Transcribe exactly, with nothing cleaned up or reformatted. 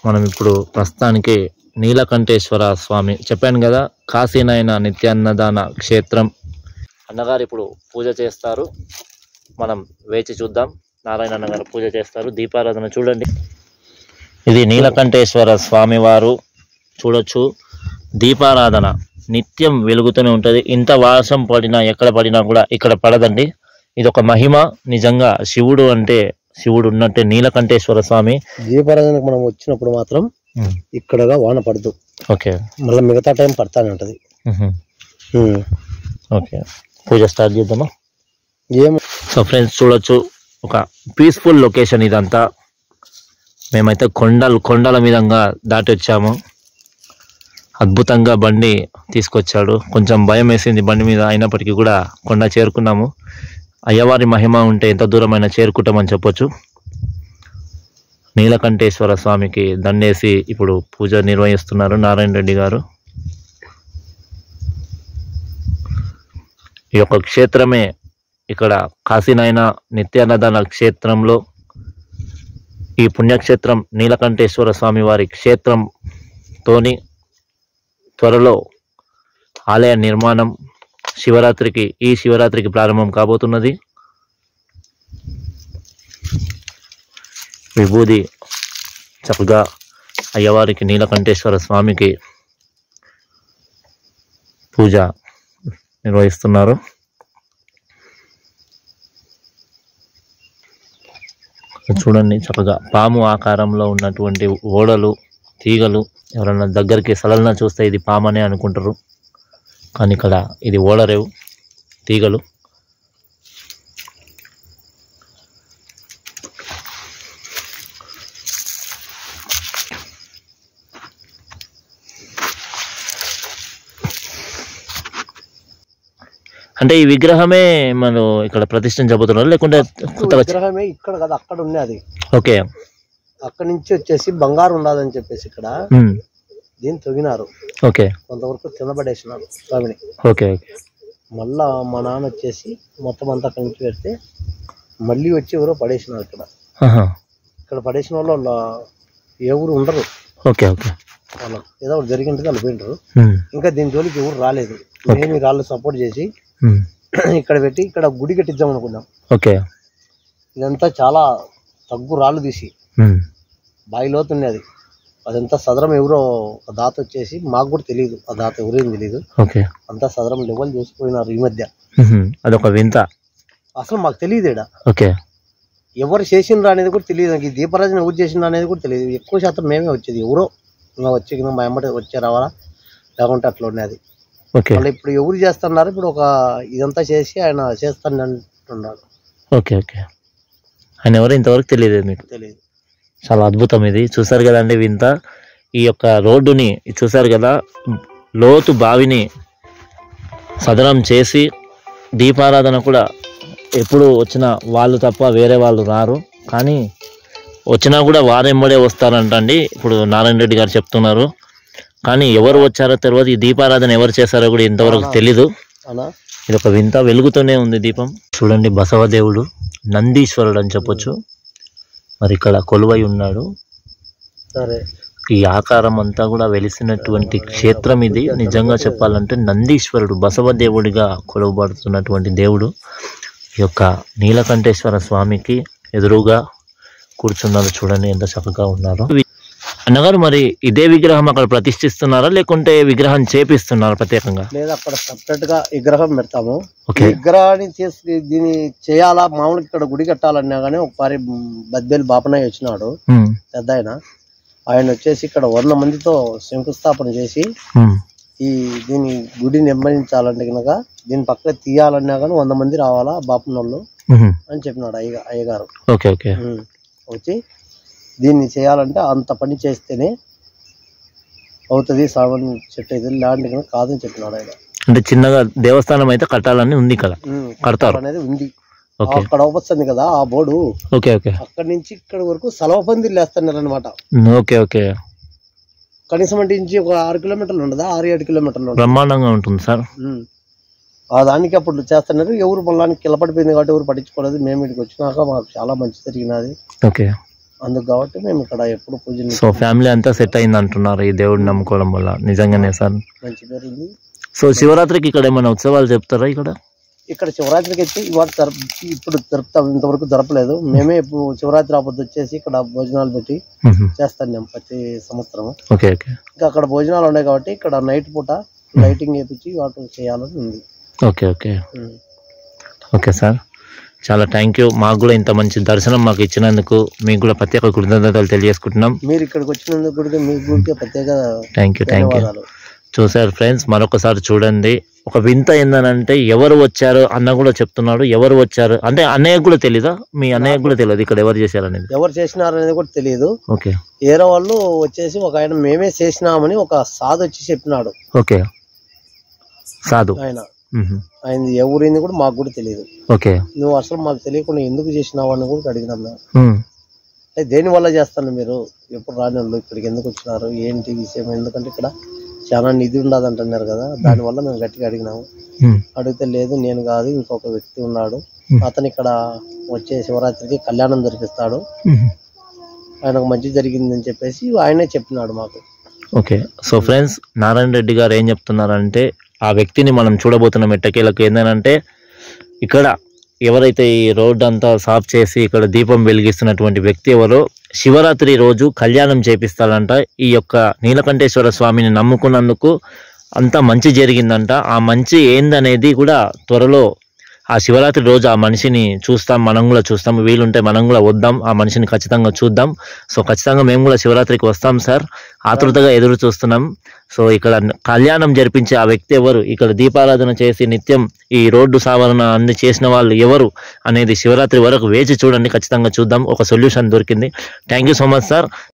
మనం ఇప్పుడు ప్రస్తుతానికి నీలకంఠేశ్వర స్వామి చెప్పాను కదా, కాశీనైన నిత్యాన్నదాన క్షేత్రం. అన్నగారు ఇప్పుడు పూజ చేస్తారు, మనం వేచి చూద్దాం. నారాయణ అన్నగారు పూజ చేస్తారు, దీపారాధన చూడండి. ఇది నీలకంఠేశ్వర స్వామి వారు చూడొచ్చు. దీపారాధన నిత్యం వెలుగుతూనే ఉంటుంది. ఇంత వర్షం పడినా ఎక్కడ పడినా కూడా ఇక్కడ పడదండి. ఇది ఒక మహిమ. నిజంగా శివుడు అంటే శివుడు ఉన్నట్టే నీలకంఠేశ్వర స్వామి. దీపారాధనకు మనం వచ్చినప్పుడు మాత్రం ఇక్కడగా వాన పడదు. ఓకే, మళ్ళీ మిగతా టైం పడతానే ఉంటది. ఓకే, పూజ స్టార్ట్ చేద్దామా? ఏం సో ఫ్రెండ్స్ చూడొచ్చు, ఒక పీస్ఫుల్ లొకేషన్ ఇదంతా. మేమైతే కొండలు కొండల మీదంగా దాటి వచ్చాము. అద్భుతంగా బండి తీసుకొచ్చాడు. కొంచెం భయం వేసింది బండి మీద, అయినప్పటికీ కూడా కొండ చేరుకున్నాము. అయ్యవారి మహిమ ఉంటే ఎంత దూరమైనా చేరుకుంటామని చెప్పొచ్చు. నీలకంఠేశ్వర స్వామికి దండేసి ఇప్పుడు పూజ నిర్వహిస్తున్నారు నారాయణ రెడ్డి గారు. ఈ యొక్క క్షేత్రమే ఇక్కడ కాశీనైన నిత్యాన్నదాన క్షేత్రంలో ఈ పుణ్యక్షేత్రం నీలకంఠేశ్వర స్వామి వారి క్షేత్రంతోని త్వరలో ఆలయ నిర్మాణం శివరాత్రికి ఈ శివరాత్రికి ప్రారంభం కాబోతున్నది. విభూది చక్కగా అయ్యవారికి నీలకంఠేశ్వర స్వామికి పూజ నిర్వహిస్తున్నారు. చూడండి, చక్కగా పాము ఆకారంలో ఉన్నటువంటి ఓడలు, తీగలు. ఎవరన్నా దగ్గరికి సడన్గా చూస్తే ఇది పామనే అనుకుంటారు, కానీ ఇక్కడ ఇది ఓడరేవు, తీగలు. అంటే ఈ విగ్రహమే మనం ఇక్కడ ప్రతిష్ఠించబోతున్నారు లేకుంటే విగ్రహమే ఇక్కడ కదా, అక్కడ ఉన్నది. ఓకే, అక్కడ నుంచి వచ్చేసి బంగారం ఉన్నదని చెప్పేసి ఇక్కడ దీన్ని తొగినారు. ఓకే, కొంతవరకు తినబడేసినారు స్వామిని. ఓకే ఓకే మళ్ళా మా నాన్న వచ్చేసి మొత్తం అంతా పెంచి పెడితే మళ్ళీ వచ్చి ఎవరో పడేసినారు ఇక్కడ. ఇక్కడ పడేసిన వాళ్ళు ఎవరు ఉండరు. ఓకే ఓకే వాళ్ళకి ఏదో ఒకటి జరిగింది, వాళ్ళు పోయింటారు. ఇంకా దీని జోలికి ఎవరు రాలేదు. మేము రాళ్ళు సపోర్ట్ చేసి ఇక్కడ పెట్టి ఇక్కడ గుడి కట్టిద్దాం అనుకున్నాం. ఓకే, ఇదంతా చాలా తగ్గు రాళ్ళు తీసి బాయిలోతున్నది. అదంతా సదరం ఎవరో ఒక దాత వచ్చేసి, మాకు కూడా తెలియదు ఆ దాత ఎవరేం తెలియదు. ఓకే, అంతా సదరం లెవెల్ చేసిపోయినారు ఈ మధ్య. అదొక వింత, అసలు మాకు తెలియదు ఇక్కడ. ఓకే, ఎవరు చేసిండ్రా అనేది కూడా తెలియదు. ఈ దీపరాజన ఎవరు చేసిండ్రా అనేది కూడా తెలియదు. ఎక్కువ శాతం మేమే వచ్చేది, ఎవరో ఇంకా వచ్చి మా ఎమ్మటి వచ్చే రావాలా లేకుంటే అట్లా ఉన్నది. మళ్ళీ ఇప్పుడు ఎవరు చేస్తున్నారు, ఇప్పుడు ఒక ఇదంతా చేసి ఆయన చేస్తాను అంటున్నాడు. ఓకే ఓకే, ఆయన ఎవరు ఇంతవరకు తెలియదు మీకు? తెలియదు. చాలా అద్భుతం ఇది. చూసారు కదండి వింత. ఈ యొక్క రోడ్డుని చూసారు కదా, లోతు బావిని సదనం చేసి దీపారాధన కూడా ఎప్పుడు వచ్చినా వాళ్ళు తప్ప వేరే వాళ్ళు రారు, కానీ వచ్చినా కూడా వారెంబడే వస్తారంటండి. ఇప్పుడు నారాయణ రెడ్డి గారు చెప్తున్నారు. కానీ ఎవరు వచ్చారో తెలియదు, ఈ దీపారాధన ఎవరు చేశారో కూడా ఇంతవరకు తెలీదు. ఇది ఒక వింత, వెలుగుతూనే ఉంది దీపం. చూడండి, బసవదేవుడు నందీశ్వరుడు అని చెప్పొచ్చు. మరి ఇక్కడ కొలువై ఉన్నాడు. సరే, ఈ ఆకారం అంతా కూడా వెలిసినటువంటి క్షేత్రం ఇది. నిజంగా చెప్పాలంటే నందీశ్వరుడు బసవదేవుడిగా కొలువబడుతున్నటువంటి దేవుడు. ఈ యొక్క నీలకంఠేశ్వర స్వామికి ఎదురుగా కూర్చున్నారు. చూడండి ఎంత చక్కగా ఉన్నారు. అన్నగారు, మరి ఇదే విగ్రహం అక్కడ ప్రతిష్ఠిస్తున్నారా లేకుంటే విగ్రహం చేపిస్తున్నారా ప్రత్యేకంగా? లేదా అక్కడ సపరేట్ గా విగ్రహం పెడతాము. విగ్రహాన్ని చేసి దీన్ని చేయాలా, మామూలుగా ఇక్కడ గుడి కట్టాలన్నా కానీ ఒకసారి బద్బేలు బాపనాయ్ వచ్చినాడు పెద్ద ఆయన. ఆయన వచ్చేసి ఇక్కడ వంద మందితో శంకుస్థాపన చేసి ఈ దీని గుడి నిర్మించాలంటే కనుక దీని పక్కన తీయాలన్నా కానీ వంద మంది రావాలా బాపనోళ్ళు అని చెప్పినాడు అయ్య అయ్యగారు. ఓకే ఓకే, వచ్చి దీన్ని చేయాలంటే అంత పని చేస్తేనే అవుతుంది, సామాన్ సెట్ అవుతుంది, ల్యాండ్ కనుక కాదని చెప్పినాడు ఆయన. అంటే చిన్నగా దేవస్థానం అయితే కట్టాలని ఉంది కదా, కడతారు అనేది ఉంది. అక్కడ వస్తుంది కదా ఆ బోర్డు. ఓకే ఓకే, అక్కడ నుంచి ఇక్కడ వరకు సలవ పందిర్లు వేస్తున్నారు అనమాట. ఓకే ఓకే, కనీసం అంటే నుంచి ఒక ఆరు కిలోమీటర్లు ఉండదా, ఆరు ఏడు కిలోమీటర్లు బ్రహ్మాండంగా ఉంటుంది సార్. ఆ దానికి అప్పుడు చేస్తున్నారు. ఎవరు పొలానికి కిలపడిపోయింది కాబట్టి ఎవరు పట్టించుకోలేదు. మేము ఇక్కడికి వచ్చినాక మాకు చాలా మంచి జరిగినది. ఓకే, అందుకు కాబట్టి మేము ఇక్కడ ఎప్పుడు పూజలు. సో ఫ్యామిలీ అంతా సెట్ అయింది అంటున్నారు ఈ దేవుడిని నమ్ముకోవడం వల్ల. నిజంగానే సార్. మంచి పేరు ఉంది. సో శివరాత్రికి ఇక్కడ ఏమైనా ఉత్సవాలు చెప్తారా? ఇక్కడ ఇక్కడ శివరాత్రికి అయితే ఇవాళ జరుపు ఇప్పుడు జరుపుతాం, ఇంతవరకు జరపలేదు. మేమే ఇప్పుడు శివరాత్రి ఆపొద్దు వచ్చేసి ఇక్కడ భోజనాలు పెట్టి చేస్తాం ప్రతి సంవత్సరం. Okay okay. ఇంకా అక్కడ భోజనాలు ఉన్నాయి కాబట్టి ఇక్కడ నైట్ పూట లైటింగ్ వేపించి వాటి చేయాలని ఉంది. ఓకే ఓకే ఓకే సార్, చాలా థ్యాంక్ యూ. మాకు కూడా ఇంత మంచి దర్శనం మాకు ఇచ్చినందుకు మీకు కూడా ప్రత్యేక కృతజ్ఞతలు తెలియజేసుకుంటున్నాం. మీరు ఇక్కడికి వచ్చినందుకు కూడా మీకు కూడా ప్రత్యేక థ్యాంక్ యూ థ్యాంక్ యూ. చూసారు ఫ్రెండ్స్, మరొకసారి చూడండి. ఒక వింత ఏందనంటే ఎవరు వచ్చారు అన్న కూడా చెప్తున్నాడు. ఎవరు వచ్చారు అంటే అన్నయ్య కూడా తెలీదా? మీ అన్నయ్య కూడా తెలియదు ఇక్కడ ఎవరు చేశారు అనేది. ఎవరు చేసినారు అనేది కూడా తెలియదు. ఓకే. వేరే వాళ్ళు వచ్చేసి ఒక ఆయన మేమే చేసినామని ఒక సాధు వచ్చి చెప్పినాడు. ఓకే. సాధు ఆయన ఆయన ఎవరింది కూడా మాకు కూడా తెలియదు. ఓకే. నువ్వు అసలు మాకు తెలియకుండా ఎందుకు చేసినావు అని కూడా అడిగినాం మేము. అంటే దేని వల్ల చేస్తాను మీరు ఎప్పుడు రాని వాళ్ళు ఇక్కడికి ఎందుకు వచ్చినారు ఏంటి విషయం? ఎందుకంటే ఇక్కడ చాలా నిధి ఉండదు అంటున్నారు కదా, దానివల్ల మేము గట్టిగా అడిగినాము. అడిగితే లేదు నేను కాదు ఇంకొక వ్యక్తి ఉన్నాడు, అతను ఇక్కడ వచ్చే శివరాత్రికి కళ్యాణం జరిపిస్తాడు, ఆయనకు మంచి జరిగిందని చెప్పేసి ఆయనే చెప్పినాడు మాకు. Okay. So friends, Narayana Reddy గారు ఏం చెప్తున్నారంటే ఆ వ్యక్తిని మనం చూడబోతున్నాం ఎట్టకేలకు. ఏంటంటే ఇక్కడ ఎవరైతే ఈ రోడ్డు అంతా సాఫ్ చేసి ఇక్కడ దీపం వెలిగిస్తున్నటువంటి వ్యక్తి ఎవరో శివరాత్రి రోజు కళ్యాణం చేపిస్తాడంట. ఈ యొక్క నీలకంఠేశ్వర స్వామిని నమ్ముకున్నందుకు అంతా మంచి జరిగిందంట. ఆ మంచి ఏందనేది కూడా త్వరలో ఆ శివరాత్రి రోజు ఆ మనిషిని చూస్తాం, మనం కూడా చూస్తాం. వీలుంటే మనం కూడా వద్దాం, ఆ మనిషిని ఖచ్చితంగా చూద్దాం. సో ఖచ్చితంగా మేము కూడా శివరాత్రికి వస్తాం సార్, ఆతృతగా ఎదురు చూస్తున్నాం. సో ఇక్కడ కళ్యాణం జరిపించే ఆ వ్యక్తి ఎవరు, ఇక్కడ దీపారాధన చేసి నిత్యం ఈ రోడ్డు సావరణ అన్ని చేసిన వాళ్ళు ఎవరు అనేది శివరాత్రి వరకు వేచి చూడండి, ఖచ్చితంగా చూద్దాం. ఒక సొల్యూషన్ దొరికింది. Thank you so much sir.